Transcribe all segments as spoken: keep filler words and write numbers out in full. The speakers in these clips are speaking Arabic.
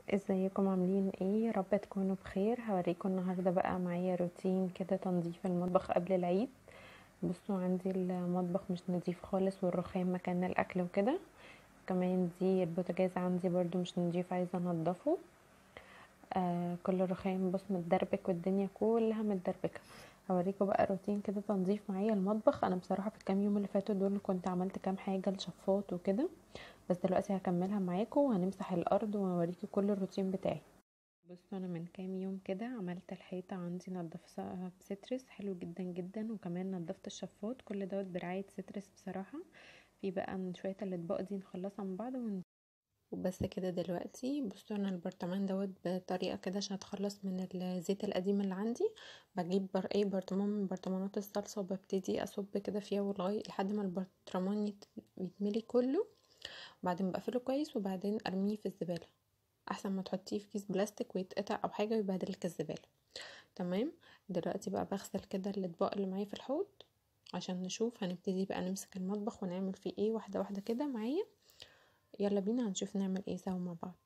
ازيكم عاملين ايه؟ يا رب تكونوا بخير. هوريكم النهارده بقى معايا روتين كده تنظيف المطبخ قبل العيد. بصوا، عندي المطبخ مش نظيف خالص والرخام مكان الاكل وكده. كمان دي البوتاجاز عندي برضو مش نظيف، عايزه انضفه. آه كل الرخام بص متدربك والدنيا كلها متدربكه. هوريكم بقى روتين كده تنظيف معايا المطبخ. انا بصراحه في الكام يوم اللي فاتوا دول كنت عملت كام حاجه لشفاط وكده، بس دلوقتي هكملها معاكم وهنمسح الارض وهوريكم كل الروتين بتاعي. بصوا، انا من كام يوم كده عملت الحيطه عندي نضفتها بسترس حلو جدا جدا، وكمان نضفت الشفاط، كل دوت برعايه سترس بصراحه. في بقى من شويه الاطباق دي نخلصها من بعض ون... وبس كده. دلوقتي بصوا، انا البرطمان دوت بطريقه كده عشان اتخلص من الزيت القديم اللي عندي. بجيب بر اي برطمان من برطمانات الصلصه وببتدي اصب كده فيها ولغايه لحد ما البرطمان يت- يتملي كله. وبعدين بقفله كويس وبعدين ارميه في الزباله، احسن ما تحطيه في كيس بلاستيك ويتقطع او حاجه ويبهدلك الزباله. تمام. دلوقتي بقى بغسل كده الاطباق اللي معايا في الحوض عشان نشوف هنبتدي بقى نمسك المطبخ ونعمل فيه ايه واحده واحده كده معايا. يلا بينا هنشوف نعمل ايه سوا مع بعض.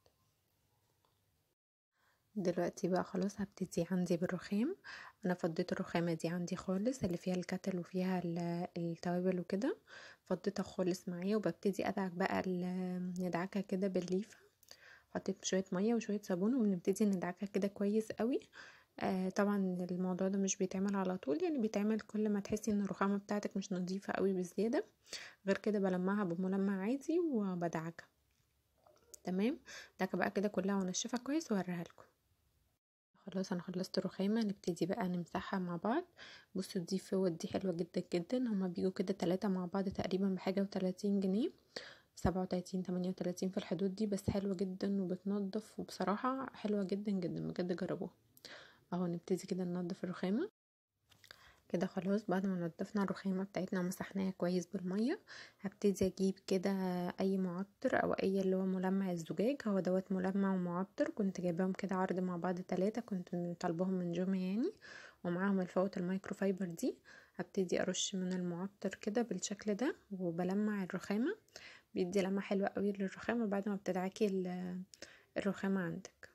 دلوقتي بقى خلاص هبتدي عندي بالرخام. انا فضيت الرخامه دي عندي خالص، اللي فيها الكتل وفيها ال- التوابل وكده. فضيتها خالص معايا وببتدي ادعك بقى ال- ندعكها كده بالليفه. حطيت شويه ميه وشويه صابون وبنبتدي ندعكها كده كويس قوي. آه طبعا الموضوع ده مش بيتعمل على طول، يعني بيتعمل كل ما تحسي ان الرخامه بتاعتك مش نظيفه قوي بزياده. غير كده بلمعها بملمع عادي وبدعكها. تمام. دعكه بقى كده كلها وانشفها كويس وهوريها لكم. خلاص انا خلصت الرخامه، نبتدي بقى نمسحها مع بعض. بصوا دي فوط دي حلوه جدا جدا، هما بيجوا كده تلاتة مع بعض تقريبا بحاجه وتلاتين جنيه، سبعة وتلاتين تمانية وتلاتين في الحدود دي، بس حلوه جدا وبتنضف وبصراحه حلوه جدا جدا بجد، جربوها. اهو نبتدي كده ننضف الرخامه كده. خلاص بعد ما نضفنا الرخامه بتاعتنا ومسحناها كويس بالميه، هبتدي اجيب كده اي معطر او اي اللي هو ملمع الزجاج. هو دوت ملمع ومعطر، كنت جايباهم كده عرض مع بعض تلاتة، كنت طالباهم من جومي يعني، ومعاهم الفوط المايكرو فايبر دي. هبتدي ارش من المعطر كده بالشكل ده وبلمع الرخامه. بيدي لمعه حلوه قوي للرخامه بعد ما بتدعكي الرخامه عندك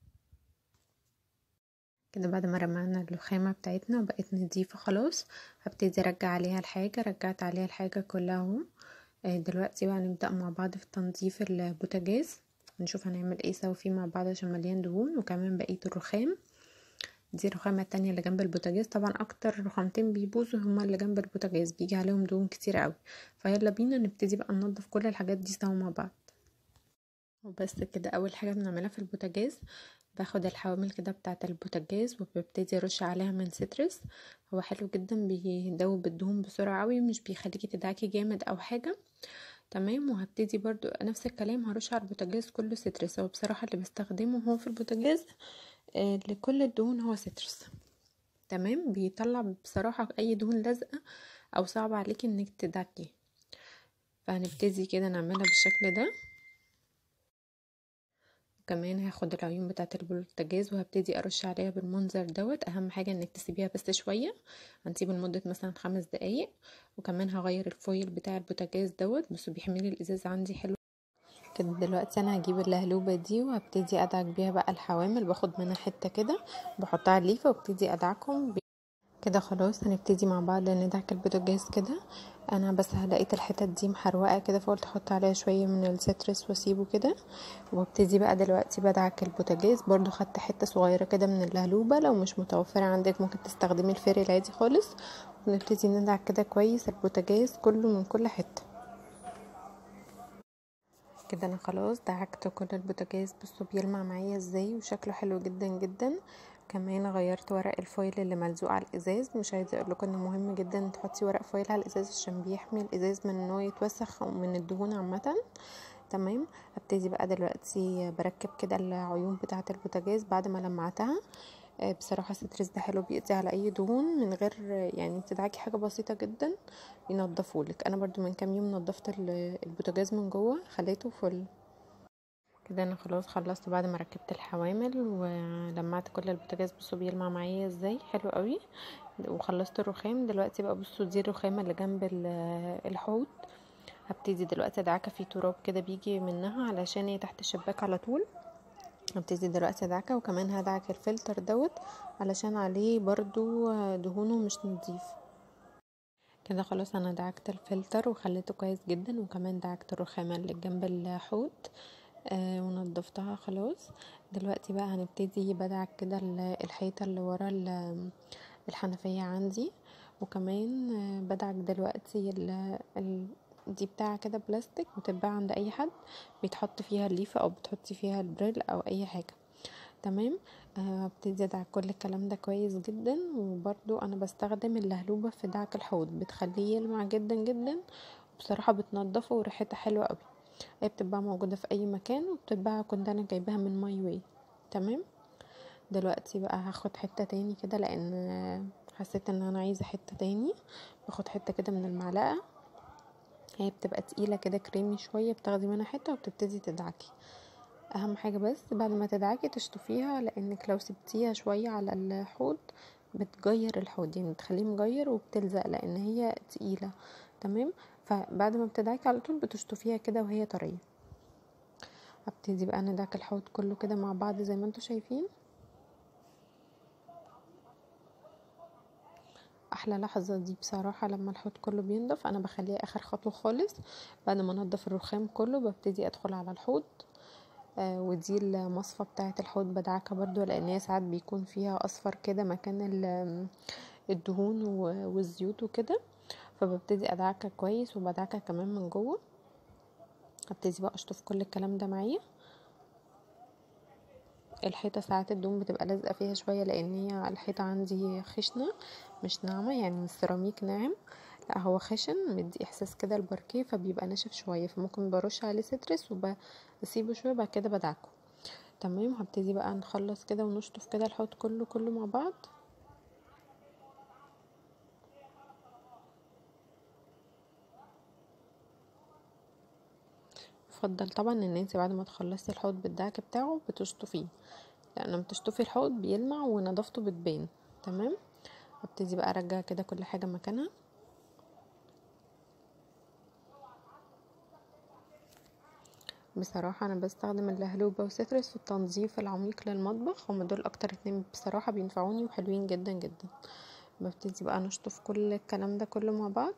كده. بعد ما رمعنا الرخامة بتاعتنا وبقت نضيفة خلاص، هبتدي ارجع عليها الحاجة. رجعت عليها الحاجة كلها اهو. آه، دلوقتي بقى نبدأ مع بعض في تنظيف البوتاجاز، نشوف هنعمل ايه سوا فيه مع بعض عشان مليان دهون. وكمان بقية الرخام، دي الرخامة التانية اللي جنب البوتاجاز. طبعا اكتر رخامتين بيبوظوا هما اللي جنب البوتاجاز، بيجي عليهم دهون كتير قوي. فيلا بينا نبتدي بقى ننظف كل الحاجات دي سوا مع بعض. وبس كده، اول حاجه بنعملها في البوتاجاز باخد الحوامل كده بتاعه البوتاجاز وببتدي ارش عليها من سيترس. هو حلو جدا، بيدوب الدهون بسرعه قوي، مش بيخليكي تدعكي جامد او حاجه. تمام. وهبتدي برضو نفس الكلام هرش على البوتاجاز كله سيترس. هو بصراحه اللي بستخدمه هو في البوتاجاز آه لكل الدهون هو سيترس. تمام. بيطلع بصراحه اي دهون لازقه او صعب عليكي انك تدعكي. فهنبتدي كده نعملها بالشكل ده. كمان هاخد العيون بتاعه البوتاجاز وهبتدي ارش عليها بالمنظر دوت. اهم حاجه انك تسيبيها بس شويه، هنسيبه لمده مثلا خمس دقايق. وكمان هغير الفويل بتاع البوتاجاز دوت، بس بيحملي الازاز عندي حلو كده. دلوقتي انا هجيب اللهلوبه دي وهبتدي ادعك بيها بقى الحوامل، باخد منها حته كده بحطها على الليفه وابتدي ادعكهم كده. خلاص هنبتدي مع بعض ندعك البوتاجاز كده. انا بس لقيت الحتت دي محروقه كده فقلت احط عليها شويه من السترس واسيبه كده. وابتدي بقى دلوقتي بدعك البوتاجاز. برضو خدت حته صغيره كده من اللهلوبه، لو مش متوفره عندك ممكن تستخدمي الفير العادي خالص. ونبتدي ندعك كده كويس البوتاجاز كله من كل حته كده. انا خلاص دعكت كل البوتاجاز، بصوا بيلمع معايا ازاي وشكله حلو جدا جدا. كمان غيرت ورق الفويل اللي ملزوق على الازاز. مش عايزه اقول لكم انه مهم جدا تحطي ورق فويل على الازاز عشان بيحمي الازاز من انه يتوسخ او من الدهون عامه. تمام. هبتدي بقى دلوقتي بركب كده العيون بتاعه البوتاجاز بعد ما لمعتها. آه، بصراحه الستريس ده حلو، بيقضي على اي دهون من غير يعني تدعكي حاجه بسيطه جدا ينضفولك. انا برضو من كام يوم نضفت البوتاجاز من جوه خليته فل كده. انا خلاص خلصت بعد ما ركبت الحوامل ولمعت كل البوتاجاز. بصوا بيلمع معايا ازاي حلو قوي. وخلصت الرخام. دلوقتي بقى بصوا دي الرخامه اللي جنب الحوض. هبتدي دلوقتي ادعكها في تراب كده بيجي منها علشان هي تحت الشباك على طول. هبتدي دلوقتي ادعكه، وكمان هدعك الفلتر دوت علشان عليه برضو دهونه مش نضيف. كده خلاص انا دعكت الفلتر وخليته كويس جدا، وكمان دعكت الرخامه اللي جنب الحوض آه ونضفتها خلاص. دلوقتي بقى هنبتدي بدعك كده الحيطه اللي ورا الحنفيه عندي، وكمان آه بدعك دلوقتي ال ال دي بتاعه كده بلاستيك بتتباع عند اي حد بيتحط فيها الليفه او بتحطي فيها البريل او اي حاجه. تمام. هبتدي آه ادعك كل الكلام ده كويس جدا. وبرضو انا بستخدم اللهلوبه في دعك الحوض، بتخليه يلمع جدا جدا، وبصراحه بتنضفه وريحتها حلوه قوي. هي بتبقى موجوده في اي مكان، وبتتباع كنت انا جايباها من ماي واي. تمام. دلوقتي بقى هاخد حته تاني كده لان حسيت ان انا عايزه حته تاني. باخد حته كده من المعلقه، هي بتبقى تقيله كده كريمي شويه، بتاخدي منها حته وبتبتدي تدعكي. اهم حاجه بس بعد ما تدعكي تشطفيها، لانك لو سبتيها شويه على الحوض بتجير الحوض، يعني بتخليه مجير وبتلزق لان هي تقيله. تمام. فبعد ما بتدعكي على طول بتشطفيها كده وهي طريه. هبتدي بقى ندعك الحوض كله كده مع بعض زي ما انتوا شايفين. احلى لحظه دي بصراحه لما الحوض كله بينضف، انا بخليها اخر خطوه خالص. بعد ما انضف الرخام كله ببتدي ادخل على الحوض. آه ودي المصفى بتاعه الحوض بدعكها برضو، لان هي ساعات بيكون فيها اصفر كده مكان الدهون والزيوت وكده، فببتدي ادعكها كويس وبدعكها كمان من جوه. هبتدي بقى اشطف كل الكلام ده معايا. الحيطه ساعات الدهون بتبقى لازقه فيها شويه، لان هي الحيطه عندي خشنه مش ناعمه، يعني مش سيراميك ناعم، لا هو خشن مدي احساس كده الباركيه، فبيبقى ناشف شويه، فممكن برش عليه سترس وبسيبه شويه بعد كده بدعكه. تمام. هبتدي بقى نخلص كده ونشطف كده الحوض كله كله مع بعض. يفضل طبعا ان انت بعد ما تخلصي الحوض بالدعك بتاعه بتشطفيه، لان لما تشطفي الحوض بيلمع ونظافته بتبان. تمام. هبتدي بقى ارجع كده كل حاجه مكانها. بصراحه انا بستخدم اللهلوبه وسترس في التنظيف العميق للمطبخ، هما دول اكتر اتنين بصراحه بينفعوني وحلوين جدا جدا. ببتدي بقى نشطف كل الكلام ده كله مع بعض.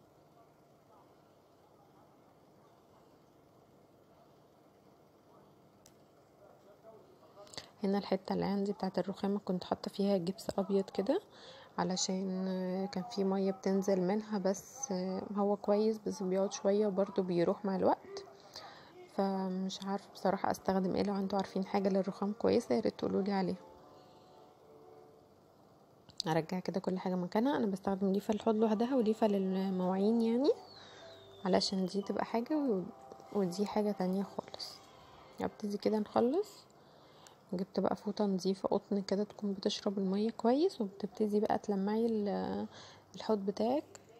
هنا الحته اللي عندي بتاعه الرخامه كنت حاطه فيها جبس ابيض كده، علشان كان في ميه بتنزل منها، بس هو كويس بس بيقعد شويه وبرده بيروح مع الوقت، فمش عارفه بصراحه استخدم ايه. لو انتوا عارفين حاجه للرخام كويسه ياريت تقولولي عليها. ارجع كده كل حاجه مكانها. انا بستخدم ليفه الحوض لوحدها وليفه للمواعين، يعني علشان دي تبقى حاجه ودي حاجه تانية خالص. ابتدي كده نخلص. جبت بقى فوطه نظيفه قطن كده تكون بتشرب الميه كويس، وبتبتدي بقى تلمعي الحوض بتاعك.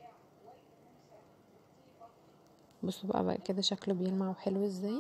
بصوا بقى بقى كده شكله بيلمع وحلو ازاي.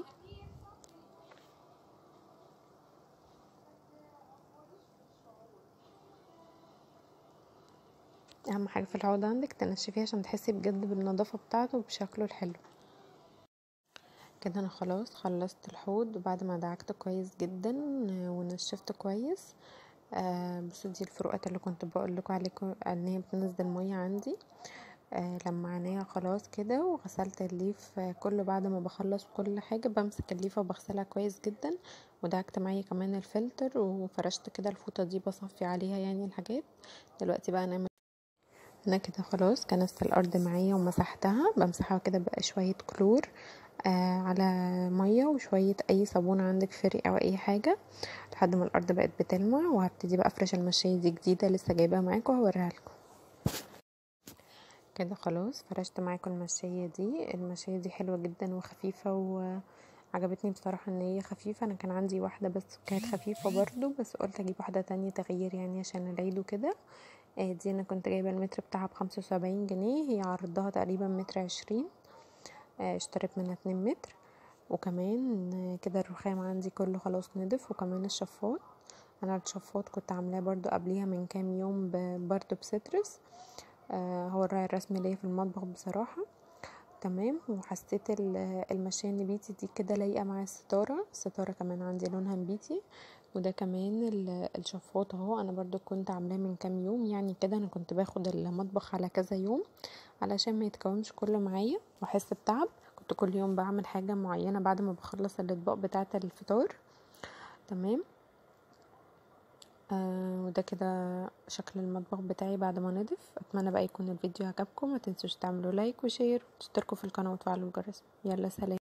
اهم حاجه في الحوض عندك تنشفيه عشان تحسي بجد بالنظافه بتاعته وبشكله الحلو. كده انا خلاص خلصت الحوض بعد ما دعكته كويس جدا ونشفته كويس. آه بصوا دي الفروقات اللي كنت بقول لكم عليكم ان هي بتنزل ميه عندي. آه لما عينيها خلاص كده، وغسلت الليف آه كله. بعد ما بخلص كل حاجه بمسك الليفه وبغسلها كويس جدا، ودعكت معايا كمان الفلتر وفرشت كده الفوطه دي بصفي عليها يعني الحاجات. دلوقتي بقى نعمل انا كده خلاص كنست الارض معايا ومسحتها، بمسحها كده بقى شويه كلور آه على ميه وشويه اي صابون عندك فري او اي حاجه لحد ما الارض بقت بتلمع. وهبتدي بقى افرش المشايه دي جديده لسه جايباها معاكم وهوريها لكم. كده خلاص فرشت معاكم المشايه دي. المشايه دي حلوه جدا وخفيفه وعجبتني بصراحه ان هي خفيفه. انا كان عندي واحده بس كانت خفيفه برضو، بس قلت اجيب واحده تانية تغيير يعني عشان العيد وكده. آه دي انا كنت جايبه المتر بتاعها بخمسة وسبعين جنيه، هي عرضها تقريبا متر عشرين. آه اشتريت منها اتنين متر. وكمان كده الرخام عندي كله خلاص نضف، وكمان الشفاط. انا الشفاط كنت عاملاه برضو قبليها من كام يوم برضو بسترس. آه هو الراعي الرسمي ليا في المطبخ بصراحة. تمام. وحسيت المشاية النبيتي دي كده لايقه مع الستاره الستاره كمان عندي لونها نبيتي. وده كمان الشفاط اهو، انا برضو كنت عاملاه من كام يوم يعني كده. انا كنت باخد المطبخ على كذا يوم علشان ما يتكومش كله معايا واحس بتعب. كنت كل يوم بعمل حاجه معينه بعد ما بخلص الاطباق بتاعه الفطار. تمام. آه وده كده شكل المطبخ بتاعي بعد ما نضف. اتمنى بقى يكون الفيديو عجبكم، ما تنسوش تعملوا لايك وشير وتشتركوا في القناه وتفعلوا الجرس. يلا سلام.